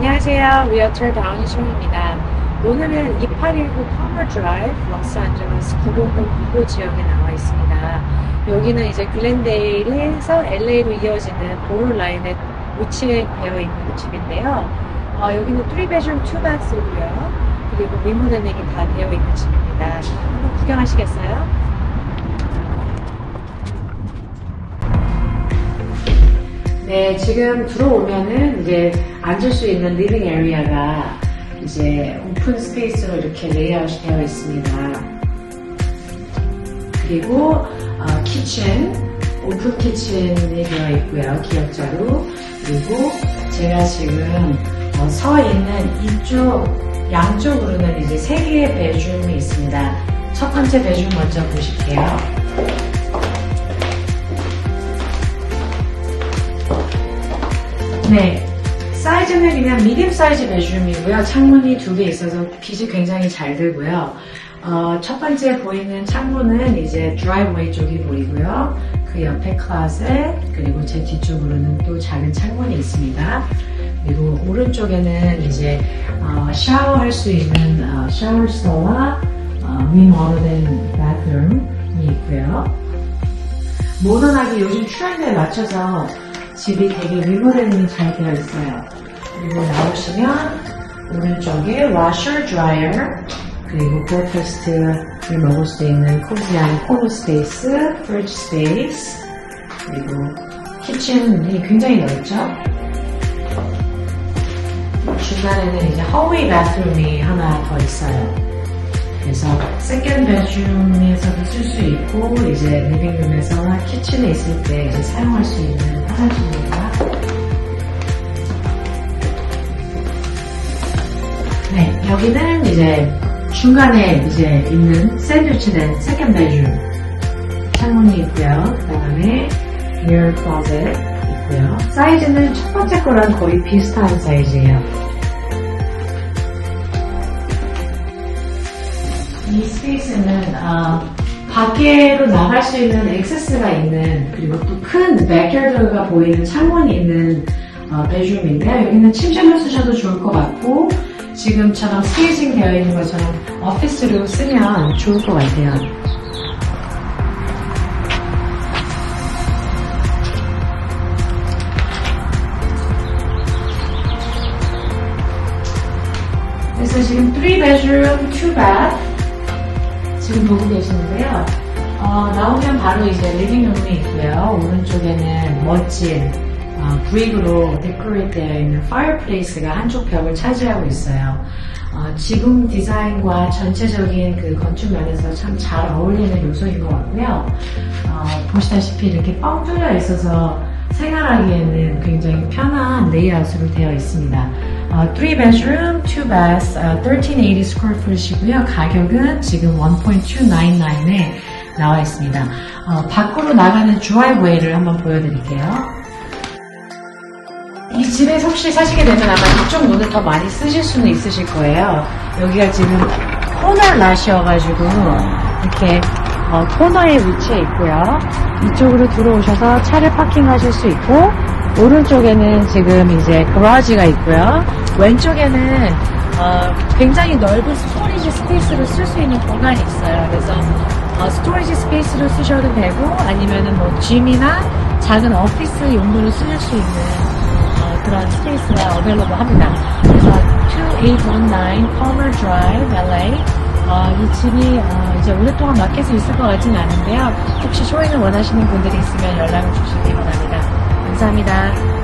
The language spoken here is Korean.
안녕하세요. 리얼터 다운이쇼입니다. 오늘은 2819 파머 드라이브 로스앤젤레스 90099 지역에 나와 있습니다. 여기는 이제 글렌데일에서 LA로 이어지는 보로 라인에 위치되어 있는 집인데요. 여기는 3bedroom 2bath이고요. 그리고 리모델링이 다 되어 있는 집입니다. 한번 구경하시겠어요? 네, 지금 들어오면은 이제 앉을 수 있는 리빙 에리아가 이제 오픈 스페이스로 이렇게 레이아웃이 되어 있습니다. 그리고 키친, 오픈 키친이 되어 있고요. 기역자로. 그리고 제가 지금 서 있는 이쪽 양쪽으로는 이제 3개의 베드룸이 있습니다. 첫 번째 베드룸 먼저 보실게요. 네, 사이즈는 그냥 미디엄 사이즈 베드룸이고요. 창문이 2개 있어서 빛이 굉장히 잘 들고요. 첫 번째 보이는 창문은 이제 드라이브웨이 쪽이 보이고요. 그 옆에 클로셋, 그리고 제 뒤쪽으로는 또 작은 창문이 있습니다. 그리고 오른쪽에는 이제 샤워할 수 있는 샤워스토어와 리모델링 바throom이 있고요. 모던하게 요즘 트렌드에 맞춰서 집이 되게 리모델링이 잘 되어 있어요. 그리고 나오시면 오른쪽에 washer, dryer, 그리고 브레이크퍼스트를 먹을 수 있는 코지한 콜로 스페이스, 프리지 스페이스, 그리고 키친이 굉장히 넓죠. 중간에는 이제 hallway bathroom이 하나 더 있어요. 그래서 세컨드 베드룸에서도 쓸 수 있고 이제 리빙룸에서나 키친에 있을 때 이제 사용할 수 있는 화장실입니다. 네, 여기는 이제 중간에 이제 있는 샌드위치된 세컨드 베드룸 창문이 있고요. 그 다음에 mirror closet 있고요. 사이즈는 첫 번째 거랑 거의 비슷한 사이즈예요. 이 스페이스는 밖으로 나갈 수 있는 액세스가 있는 그리고 또 큰 백야드가 보이는 창문이 있는 베드룸인데요. 여기는 침실로 쓰셔도 좋을 것 같고 지금처럼 스테이징 되어 있는 것처럼 오피스로 쓰면 좋을 것 같아요. 그래서 지금 3bedroom, 2bath 지금 보고 계시는데요. 나오면 바로 이제 리빙룸이 있고요. 오른쪽에는 멋진 브릭으로 데코레이트 되어 있는 파이어플레이스가 한쪽 벽을 차지하고 있어요. 지금 디자인과 전체적인 그 건축 면에서 참 잘 어울리는 요소인 것 같고요. 보시다시피 이렇게 뻥 뚫려 있어서 생활하기에는 굉장히 편한 레이아웃으로 되어 있습니다. 3bedroom, 2bath, 1380 square foot이고요. 가격은 지금 1.299에 나와 있습니다. 밖으로 나가는 드라이브웨이를 한번 보여드릴게요. 이 집에 혹시 사시게 되면 아마 이쪽 문을 더 많이 쓰실 수는 있으실 거예요. 여기가 지금 코너 낫이어가지고 이렇게 코너에 위치해 있고요. 이쪽으로 들어오셔서 차를 파킹하실 수 있고 오른쪽에는 지금 이제 그라지가 있고요. 왼쪽에는 굉장히 넓은 스토리지 스페이스로 쓸 수 있는 공간이 있어요. 그래서 스토리지 스페이스로 쓰셔도 되고 아니면은 뭐 짐이나 작은 오피스 용도로 쓰실 수 있는 그런 스페이스가 어베일러블 합니다. 그래서 2819 Palmer Drive, LA 이 집이 이제 오랫동안 마켓에 있을 것 같지는 않은데요. 혹시 쇼잉을 원하시는 분들이 있으면 연락을 주시기 바랍니다. 감사합니다.